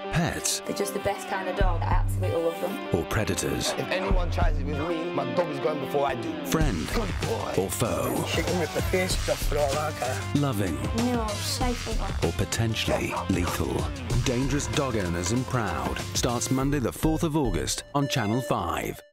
Pets. They're just the best kind of dog. I absolutely love them. Or predators. If anyone tries it with me, my dog is going before I do. Friend. Good boy. Or foe. She can rip the face off, but all that. Loving. No, safe. Or potentially lethal. Dangerous Dog Owners and Proud starts Monday the 4th of August on Channel 5.